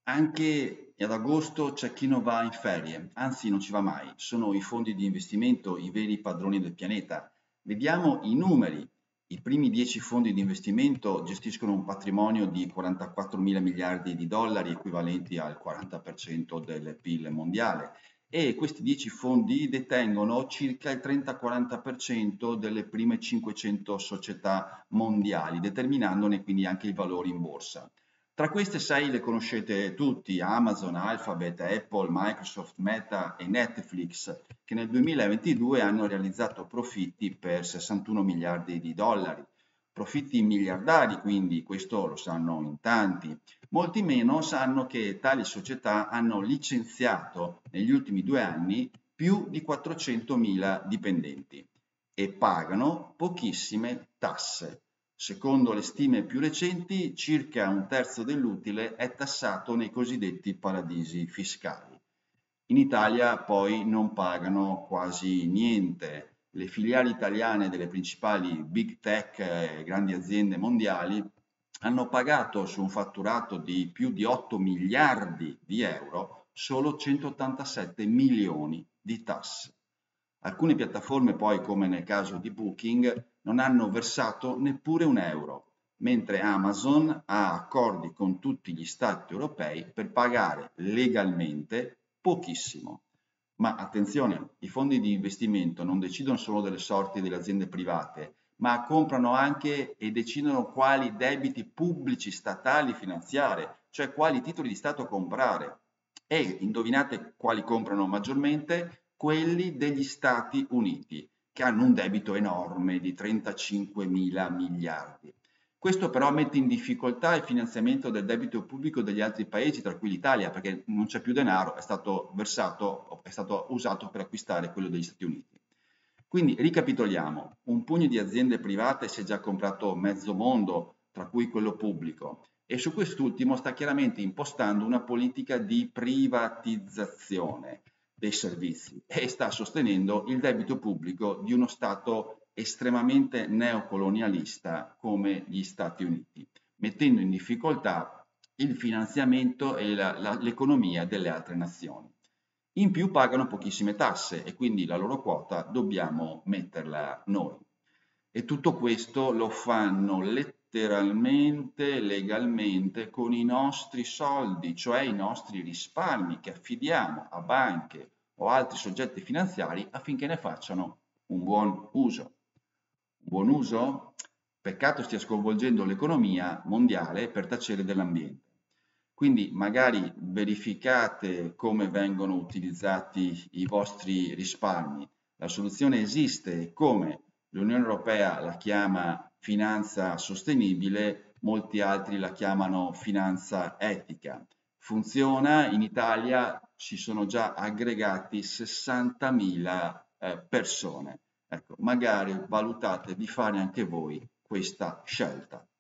Anche ad agosto c'è chi non va in ferie, anzi non ci va mai. Sono i fondi di investimento i veri padroni del pianeta. Vediamo i numeri. I primi 10 fondi di investimento gestiscono un patrimonio di 44 mila miliardi di dollari, equivalenti al 40% del PIL mondiale. E questi 10 fondi detengono circa il 30-40% delle prime 500 società mondiali, determinandone quindi anche il valore in borsa. Tra queste 6 le conoscete tutti: Amazon, Alphabet, Apple, Microsoft, Meta e Netflix, che nel 2022 hanno realizzato profitti per 61 miliardi di dollari. Profitti miliardari, quindi, questo lo sanno in tanti. Molti meno sanno che tali società hanno licenziato negli ultimi 2 anni più di 400.000 dipendenti e pagano pochissime tasse. Secondo le stime più recenti, circa un terzo dell'utile è tassato nei cosiddetti paradisi fiscali. In Italia poi non pagano quasi niente. Le filiali italiane delle principali big tech e grandi aziende mondiali hanno pagato su un fatturato di più di 8 miliardi di euro solo 187 milioni di tasse. Alcune piattaforme poi, come nel caso di Booking, non hanno versato neppure un euro, mentre Amazon ha accordi con tutti gli stati europei per pagare legalmente pochissimo. Ma attenzione, i fondi di investimento non decidono solo delle sorti delle aziende private, ma comprano anche e decidono quali debiti pubblici statali finanziare, cioè quali titoli di Stato comprare. E indovinate quali comprano maggiormente? Quelli degli Stati Uniti, che hanno un debito enorme di 35 mila miliardi. Questo però mette in difficoltà il finanziamento del debito pubblico degli altri paesi, tra cui l'Italia, perché non c'è più denaro, è stato versato, è stato usato per acquistare quello degli Stati Uniti. Quindi ricapitoliamo: un pugno di aziende private si è già comprato mezzo mondo, tra cui quello pubblico, e su quest'ultimo sta chiaramente impostando una politica di privatizzazione dei servizi e sta sostenendo il debito pubblico di uno Stato estremamente neocolonialista come gli Stati Uniti, mettendo in difficoltà il finanziamento e l'economia delle altre nazioni. In più pagano pochissime tasse e quindi la loro quota dobbiamo metterla noi. E tutto questo lo fanno letteralmente, legalmente, con i nostri soldi, cioè i nostri risparmi che affidiamo a banche o altri soggetti finanziari affinché ne facciano un buon uso. Un buon uso? Peccato stia sconvolgendo l'economia mondiale per tacere dell'ambiente. Quindi magari verificate come vengono utilizzati i vostri risparmi. La soluzione esiste e come? L'Unione Europea la chiama finanza sostenibile, molti altri la chiamano finanza etica. Funziona, in Italia ci sono già aggregati 60.000 persone. Ecco, magari valutate di fare anche voi questa scelta.